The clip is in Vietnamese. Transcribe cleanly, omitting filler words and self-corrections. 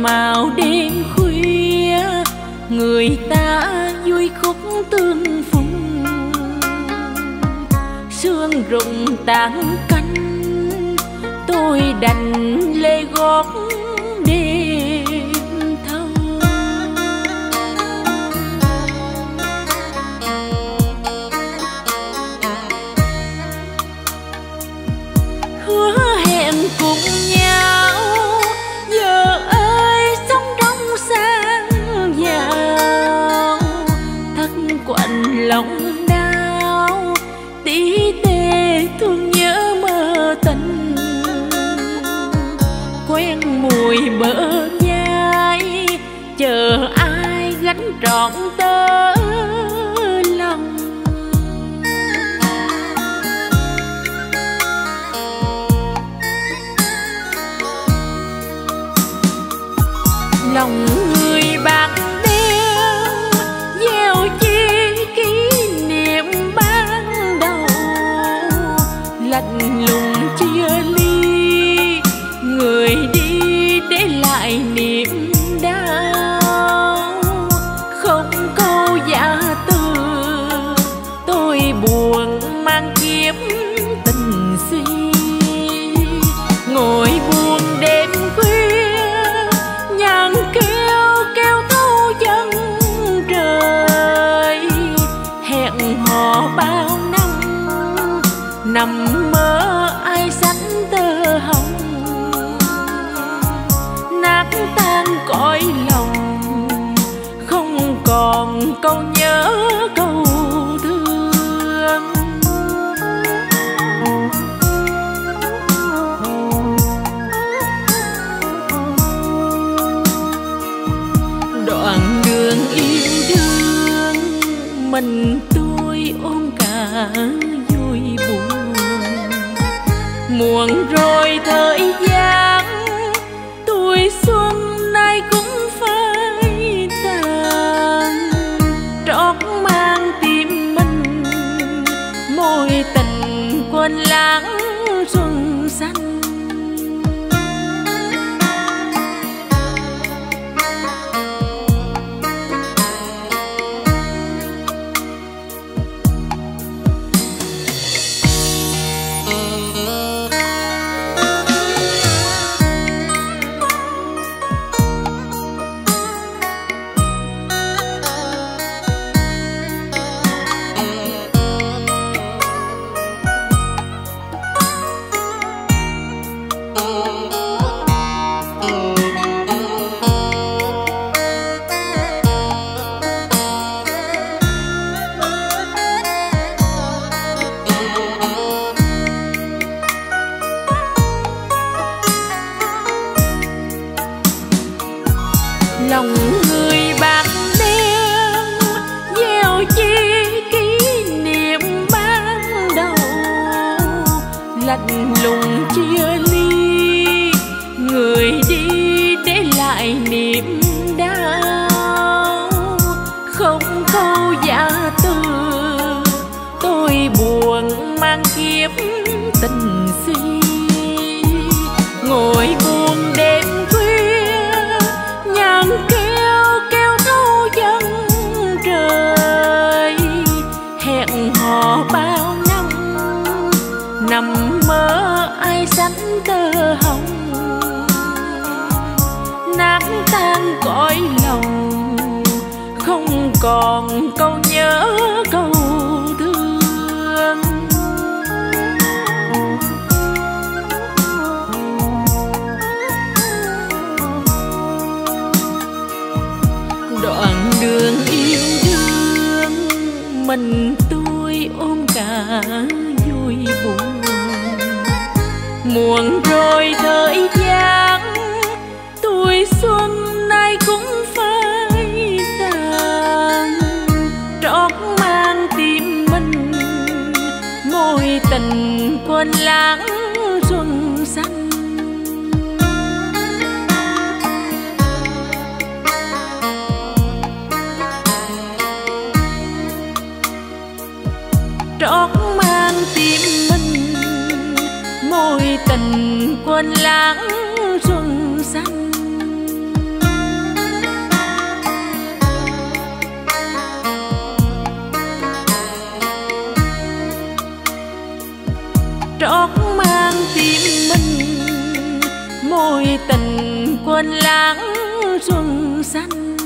màu đêm khuya, người ta vui khúc tương phùng. Sương rụng tán cánh, tôi đành lê gót đêm thâu. Hứa hẹn cùng nhau, giờ ơi sống trong sang giàu. Thắt quặn lòng đau, tí tê thương nhớ mơ tình. Quen mùi bờ nhai, chờ ai gánh trọn tớ lòng. Lòng người bạc đêm gieo chi kỷ niệm ban đầu. Lạnh lùng chia ly, người đi để lại niềm đau. Không câu giả từ, tôi buồn mang kiếp tình si. Ngồi buồn đêm khuya, nhàn kêu kêu thâu chân trời. Hẹn hò bao năm, nằm mơ ai sánh tơ hồng. Nát tan cõi lòng, không còn câu nhớ câu thương. Đoạn đường yêu đương, mình tôi ôm cả vui buồn. Muộn rồi thời gian, tuổi xuân nay cũng phai tàn. Trót mang tim mình, môi tình quên lãng xuân xanh. Lòng người bạc đêm gieo chi kỷ niệm ban đầu. Lạnh lùng chia ly, người đi để lại niềm đau. Không câu giả từ, tôi buồn mang kiếp tình si. Ngồi buồn đêm khuya, nhàn kêu kêu thâu chân trời. Hẹn hò bao năm, nằm mơ ai sánh tơ hồng. Nát tan cõi lòng, không còn câu nhớ câu thương. Đoạn đường yêu đương, mình tôi ôm cả vui buồn. Muộn rồi thời gian, tuổi xuân nay cũng phai tàn. Trót mang tim mình, môi tình quên lãng xuân xanh. Trót mang tim mình, môi tình quên lãng xuân xanh. mùi tình quên lãng rừng xanh.